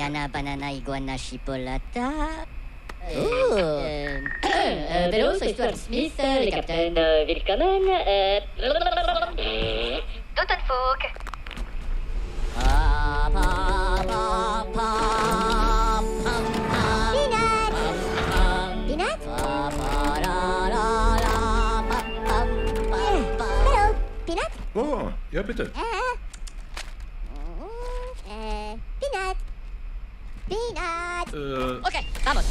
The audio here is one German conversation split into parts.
Yana, Banana, Iguana, Chipolata. Vélo, c'est Stuart Smith, les capitaines Willkommen. Totenfog. Peanut? Hallo, Peanut? Oh, ja bitte. Peanut. Peanut. Okay, vamos.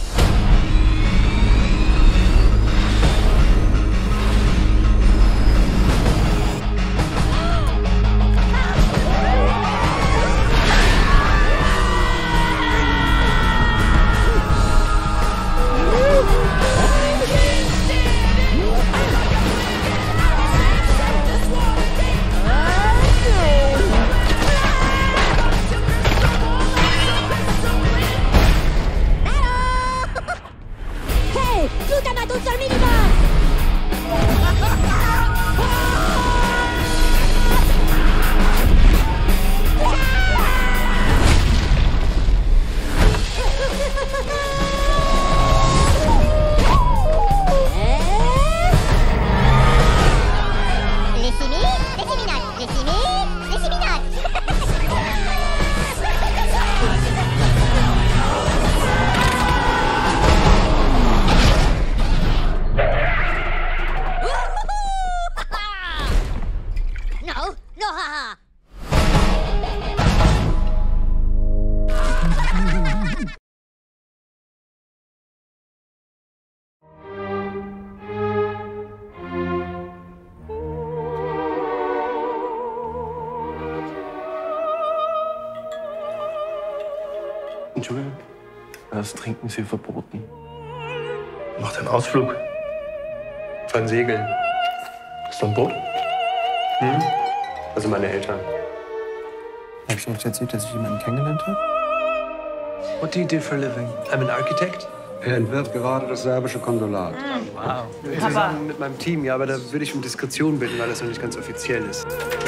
Entschuldigung, das Trinken ist hier verboten. Macht einen Ausflug. Fahren Segeln. Ist da ein Boot? Also meine Eltern. Hab ich euch erzählt, dass ich jemanden kennengelernt habe? What do you do for a living? I'm an architect. Er entwirft gerade das serbische Konsulat. Wow. Zusammen mit meinem Team, ja, aber da würde ich um Diskretion bitten, weil das noch nicht ganz offiziell ist.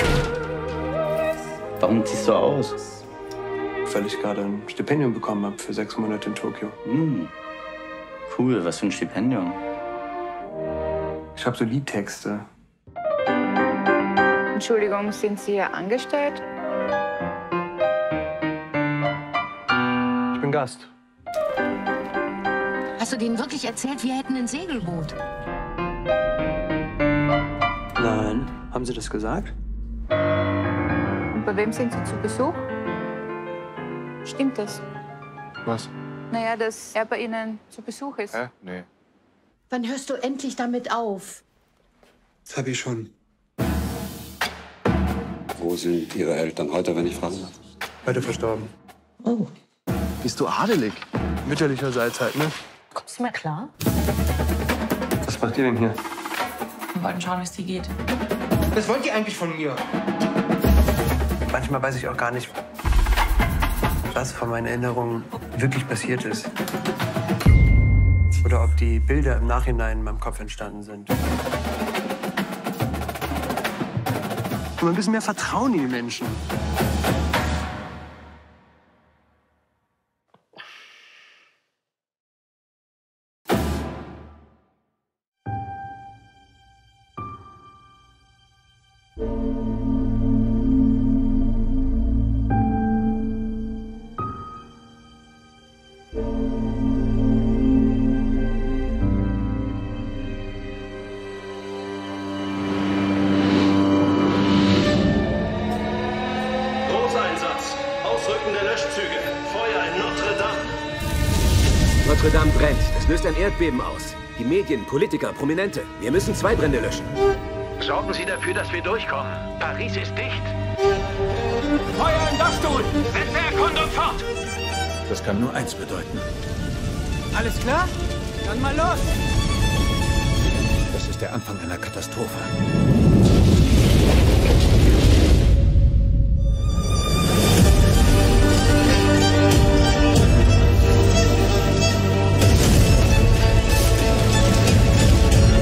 Warum ziehst du aus? Weil ich gerade ein Stipendium bekommen habe für 6 Monate in Tokio. Cool, was für ein Stipendium. Ich habe so Liedtexte. Entschuldigung, sind Sie hier angestellt? Ich bin Gast. Hast du denen wirklich erzählt, wir hätten ein Segelboot? Nein. Haben Sie das gesagt? Und bei wem sind Sie zu Besuch? Stimmt das? Was? Naja, dass er bei Ihnen zu Besuch ist. Hä? Nee. Wann hörst du endlich damit auf? Das habe ich schon. Wo sind Ihre Eltern heute, wenn ich fragen darf? Beide verstorben. Oh. Bist du adelig? Mütterlicherseits halt, ne? Kommst du mir klar? Was macht ihr denn hier? Wir wollten schauen, wie es dir geht. Was wollt ihr eigentlich von mir? Manchmal weiß ich auch gar nicht, was von meinen Erinnerungen wirklich passiert ist. Oder ob die Bilder im Nachhinein in meinem Kopf entstanden sind. Und ein bisschen mehr Vertrauen in die Menschen. Notre Dame brennt. Es löst ein Erdbeben aus. Die Medien, Politiker, Prominente. Wir müssen 2 Brände löschen. Sorgen Sie dafür, dass wir durchkommen. Paris ist dicht. Feuer in Dachstuhl! Wettbeerkundung fort! Das kann nur eins bedeuten. Alles klar? Dann mal los! Das ist der Anfang einer Katastrophe.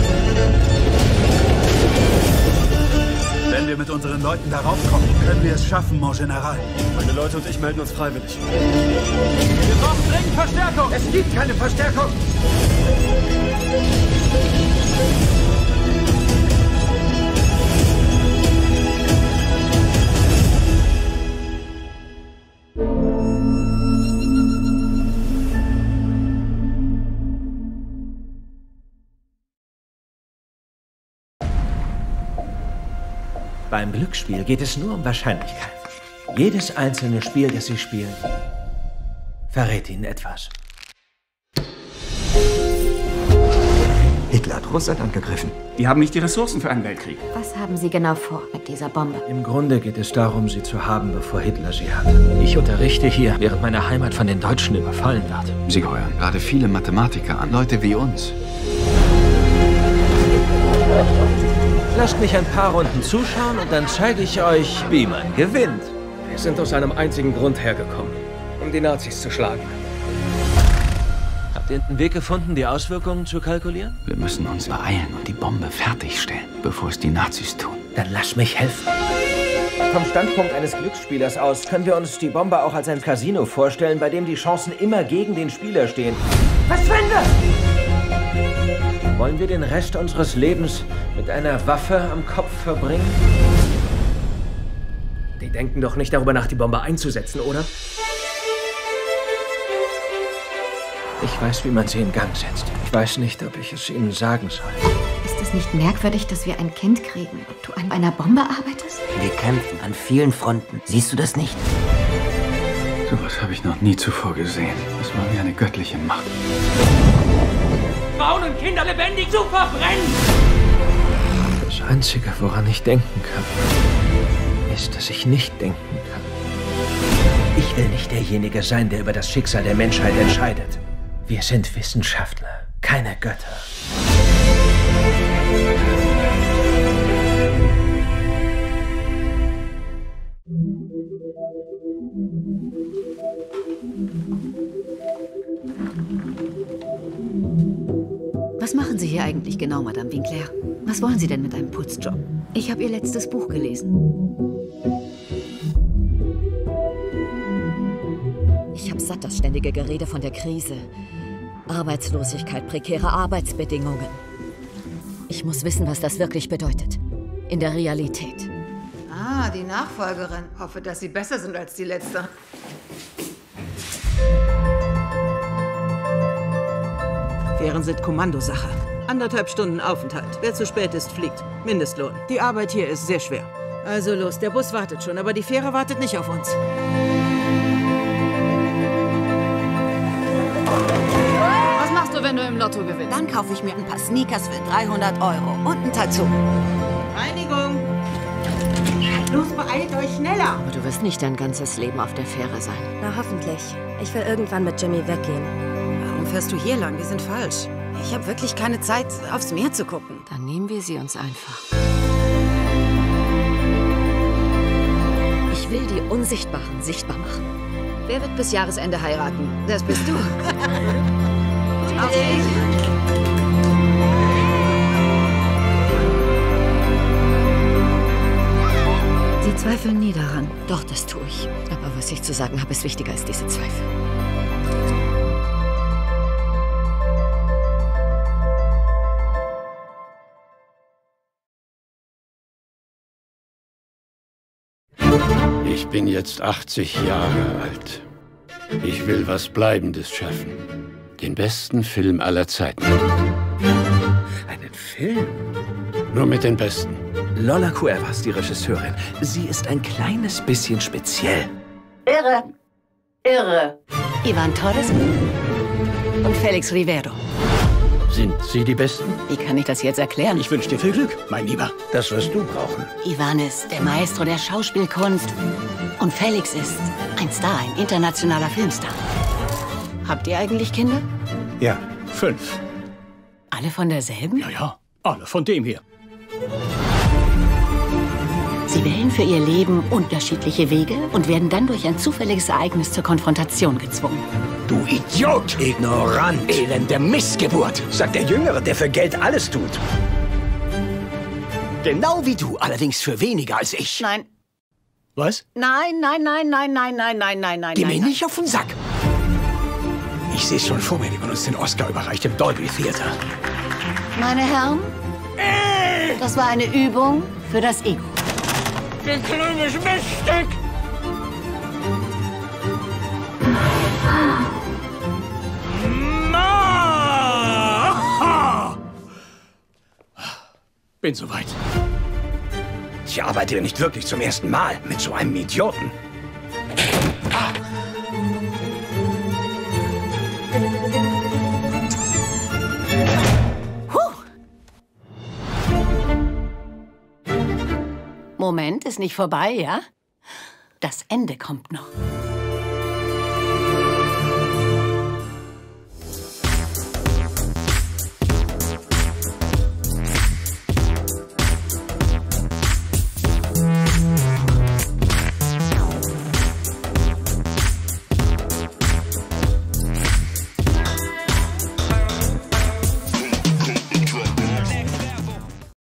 Wenn wir mit unseren Leuten darauf kommen, können wir es schaffen. Waffen, Mon General. Meine Leute und ich melden uns freiwillig. Wir brauchen dringend Verstärkung. Es gibt keine Verstärkung. Beim Glücksspiel geht es nur um Wahrscheinlichkeit. Jedes einzelne Spiel, das Sie spielen, verrät Ihnen etwas. Hitler hat Russland angegriffen. Die haben nicht die Ressourcen für einen Weltkrieg. Was haben Sie genau vor mit dieser Bombe? Im Grunde geht es darum, sie zu haben, bevor Hitler sie hat. Ich unterrichte hier, während meine Heimat von den Deutschen überfallen wird. Sie heuern gerade viele Mathematiker an, Leute wie uns. Lasst mich ein paar Runden zuschauen und dann zeige ich euch, wie man gewinnt. Wir sind aus einem einzigen Grund hergekommen, um die Nazis zu schlagen. Habt ihr einen Weg gefunden, die Auswirkungen zu kalkulieren? Wir müssen uns beeilen und die Bombe fertigstellen, bevor es die Nazis tun. Dann lass mich helfen. Vom Standpunkt eines Glücksspielers aus können wir uns die Bombe auch als ein Casino vorstellen, bei dem die Chancen immer gegen den Spieler stehen. Verschwinde! Wollen wir den Rest unseres Lebens mit einer Waffe am Kopf verbringen? Die denken doch nicht darüber nach, die Bombe einzusetzen, oder? Ich weiß, wie man sie in Gang setzt. Ich weiß nicht, ob ich es Ihnen sagen soll. Ist es nicht merkwürdig, dass wir ein Kind kriegen, ob du an einer Bombe arbeitest? Wir kämpfen an vielen Fronten. Siehst du das nicht? Sowas habe ich noch nie zuvor gesehen. Das war wie eine göttliche Macht. Frauen und Kinder lebendig zu verbrennen! Das Einzige, woran ich denken kann, ist, dass ich nicht denken kann. Ich will nicht derjenige sein, der über das Schicksal der Menschheit entscheidet. Wir sind Wissenschaftler, keine Götter. Was machen Sie hier eigentlich genau, Madame Winkler? Was wollen Sie denn mit einem Putzjob? Ich habe Ihr letztes Buch gelesen. Ich habe satt das ständige Gerede von der Krise. Arbeitslosigkeit, prekäre Arbeitsbedingungen. Ich muss wissen, was das wirklich bedeutet. In der Realität. Ah, die Nachfolgerin. Hoffe, dass Sie besser sind als die letzte. Fähren sind Kommandosache. 1,5 Stunden Aufenthalt. Wer zu spät ist, fliegt. Mindestlohn. Die Arbeit hier ist sehr schwer. Also los, der Bus wartet schon, aber die Fähre wartet nicht auf uns. Was machst du, wenn du im Lotto gewinnst? Dann kaufe ich mir ein paar Sneakers für 300 € und ein Tattoo. Reinigung! Los, beeilt euch schneller! Aber du wirst nicht dein ganzes Leben auf der Fähre sein. Na, hoffentlich. Ich will irgendwann mit Jimmy weggehen. Warum fährst du hier lang? Wir sind falsch. Ich habe wirklich keine Zeit, aufs Meer zu gucken. Dann nehmen wir sie uns einfach. Ich will die Unsichtbaren sichtbar machen. Wer wird bis Jahresende heiraten? Das bist du. Sie zweifeln nie daran. Doch, das tue ich. Aber was ich zu sagen habe, ist wichtiger als diese Zweifel. Ich bin jetzt 80 Jahre alt. Ich will was Bleibendes schaffen. Den besten Film aller Zeiten. Einen Film? Nur mit den Besten. Lola Cuevas, die Regisseurin. Sie ist ein kleines bisschen speziell. Irre. Irre. Ivan Torres und Felix Rivero. Sind Sie die Besten? Wie kann ich das jetzt erklären? Ich wünsche dir viel Glück, mein Lieber. Das wirst du brauchen. Ivan ist der Maestro der Schauspielkunst. Und Felix ist ein Star, ein internationaler Filmstar. Habt ihr eigentlich Kinder? Ja, 5. Alle von derselben? Ja, alle von dem hier. Sie wählen für ihr Leben unterschiedliche Wege und werden dann durch ein zufälliges Ereignis zur Konfrontation gezwungen. Du Idiot! Ignorant! Elende Missgeburt! Sagt der Jüngere, der für Geld alles tut. Genau wie du, allerdings für weniger als ich. Nein. Was? Nein, nein, nein, nein, nein, nein, nein, nein, nein. Geh mir nicht auf den Sack. Ich sehe schon vor mir, wie man uns den Oscar überreicht im Dolby Theater. Meine Herren, das war eine Übung für das Ego. Der kleine Miststück! Bin soweit. Ich arbeite ja nicht wirklich zum ersten Mal mit so einem Idioten. Moment, ist nicht vorbei, ja? Das Ende kommt noch.